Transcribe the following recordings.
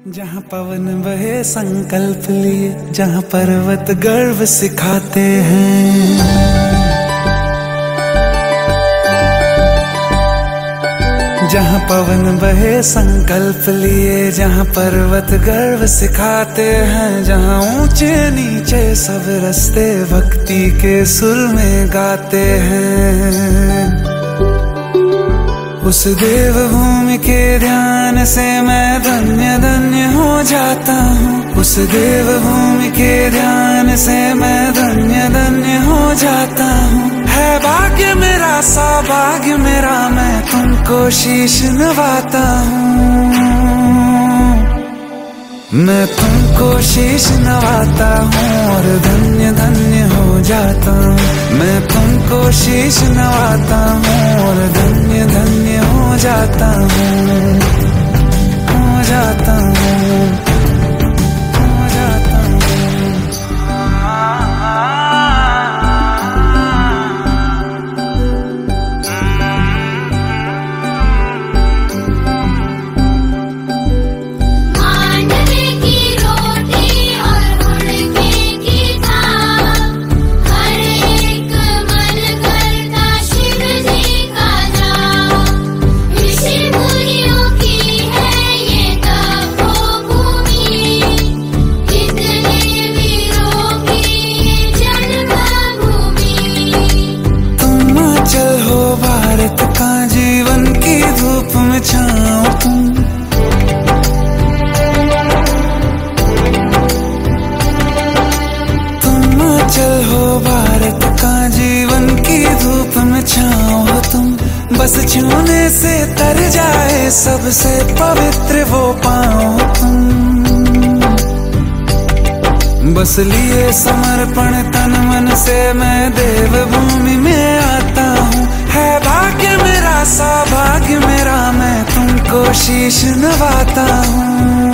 जहाँ पवन बहे संकल्प लिए, जहाँ पर्वत गर्व सिखाते हैं, जहाँ पवन बहे संकल्प लिए, जहाँ पर्वत गर्व सिखाते हैं, जहाँ ऊंचे नीचे सब रास्ते भक्ति के सुर में गाते हैं। उस देवभूमि के ध्यान से मैं धन्य धन्य हो जाता हूँ। उस देवभूमि के ध्यान से मैं धन्य धन्य हो जाता हूँ। है भाग्य मेरा सौभाग्य मेरा, मैं तुमको शीश नवाता हूँ। मैं तुमको शीश नवाता हूँ और धन्य धन्य हो जाता हूँ। मैं तुमको शीश नवाता हूँ और धन्य धन्य हो जाता हूँ, हो जाता हूँ। जीवन की धूप में छाओ तुम, तुम चल हो भारत का जीवन की धूप में छाओ हो तुम। बस छूने से तर जाए सबसे पवित्र वो पाओ तुम। बस लिए समर्पण तन मन से मैं देवभूमि में आता हूँ। है भाग्य मेरा सौभाग्य मेरा, मैं तुमको शीश नवाता हूँ।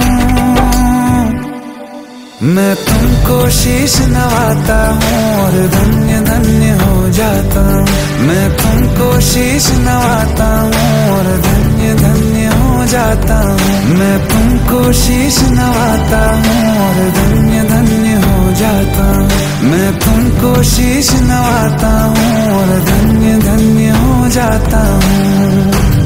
मैं तुमको शीश नवाता हूँ और धन्य धन्य हो जाता हूँ। मैं तुमको शीश नवाता हूँ और धन्य धन्य हो जाता हूँ। मैं तुमको शीश नवाता हूँ और धन्य धन्य हो जाता हूँ। मैं तुमको शीश नवाता हूँ और धन्य धन्य हो जाता हूँ।